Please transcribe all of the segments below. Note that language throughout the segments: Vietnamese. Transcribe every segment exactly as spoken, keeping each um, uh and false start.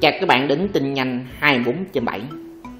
Chào các bạn đến tin nhanh hai mươi bốn trên bảy.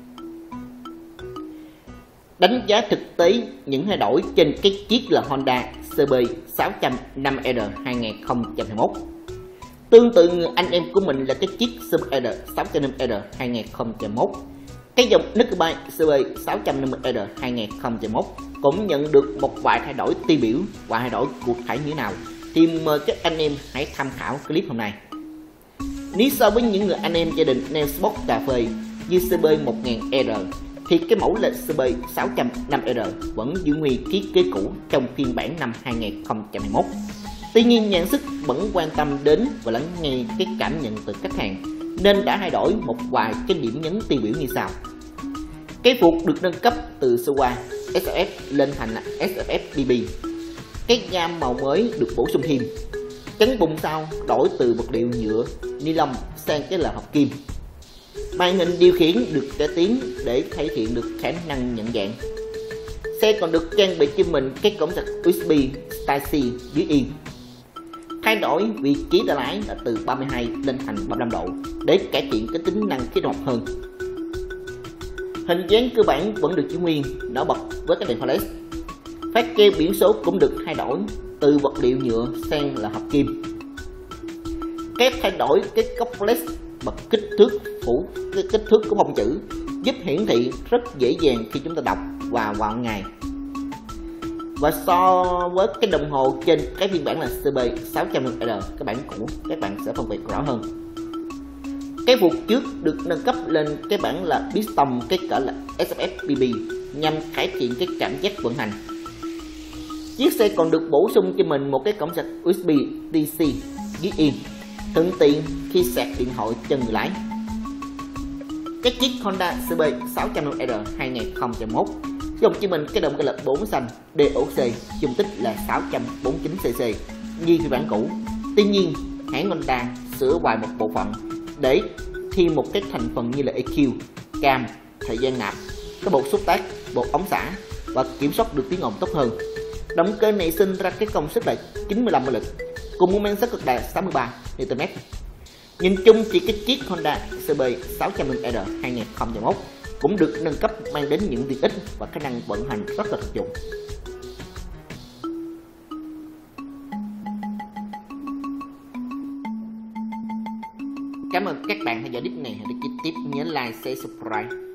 Đánh giá thực tế những thay đổi trên cái chiếc là Honda xê bê sáu trăm năm R hai không hai mốt. Tương tự người anh em của mình là cái chiếc xê bê R sáu trăm năm R hai không hai mốt. Cái dòng Nuclear xê bê sáu trăm năm R hai không hai mốt cũng nhận được một vài thay đổi tiêu biểu và thay đổi cụ thể như thế nào thì mời các anh em hãy tham khảo clip hôm nay. Nếu so với những người anh em gia đình Nail Sport cà phê như xê bê một nghìn R thì cái mẫu là xê bê sáu trăm năm R vẫn giữ nguyên thiết kế cũ trong phiên bản năm hai không hai mốt. Tuy nhiên nhà sản xuất vẫn quan tâm đến và lắng nghe cái cảm nhận từ khách hàng nên đã thay đổi một vài cái điểm nhấn tiêu biểu như sau. Cái phuộc được nâng cấp từ sơ qua ét ép ép lên thành là ét ép ép bê bê. Cái gam màu mới được bổ sung thêm. Chắn bùng sau đổi từ vật liệu nhựa ni lông sang cái là hợp kim. Màn hình điều khiển được cải tiến để thể hiện được khả năng nhận dạng. Xe còn được trang bị cho mình cái cổng sạc u ét bê Type-C dưới yên. Thay đổi vị trí tay lái là từ ba mươi hai lên thành ba mươi lăm độ để cải thiện cái tính năng kích hoạt hơn. Hình dáng cơ bản vẫn được giữ nguyên, nổi bật với cái đèn pha led. Phát treo biển số cũng được thay đổi từ vật liệu nhựa sang là hợp kim. Cái thay đổi cái cốc led và kích thước phủ cái kích thước của phông chữ giúp hiển thị rất dễ dàng khi chúng ta đọc và vào ngày. Và so với cái đồng hồ trên cái phiên bản là xê bê sáu trăm năm R, cái bản cũ, các bạn sẽ phân biệt rõ hơn. Cái phuộc trước được nâng cấp lên cái bản là piston cái cỡ là ét ép ép bê bê nhằm cải thiện cái cảm giác vận hành. Chiếc xe còn được bổ sung cho mình một cái cổng sạc u ét bê đê xê dưới yên, thuận tiện khi sạc điện thoại chân người lái. Cái chiếc Honda xê bê sáu trăm năm R hai không hai mốt dùng cho mình cái động cơ lực bốn xanh đê ô xê dung tích là sáu trăm bốn mươi chín xê xê như phiên bản cũ. Tuy nhiên, hãng Honda sửa vài một bộ phận để thêm một cái thành phần như là e quy, cam, thời gian nạp, cái bộ xúc tác, bộ ống xả và kiểm soát được tiếng ồn tốt hơn. Động cơ này sinh ra cái công suất là chín mươi lăm mã lực cùng mô men xoắn cực đại sáu mươi ba Newton per mét. Nhìn chung thì cái chiếc Honda xê bê sáu trăm năm R hai không hai mốt cũng được nâng cấp mang đến những tiện ích và khả năng vận hành rất là thực dụng. Cảm ơn các bạn theo dõi clip này. Hãy đăng ký tiếp, nhớ like, share, subscribe.